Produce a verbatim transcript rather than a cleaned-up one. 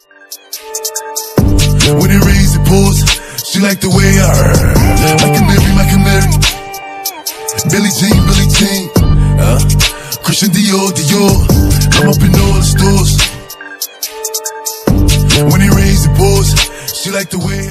When it rains, it pours. She like the way I heard. Like a Mary, like a Mary. Billie Jean, Billie Jean. Uh, Christian Dior, Dior. I'm up in all the stores. When it rains, it pours. She like the way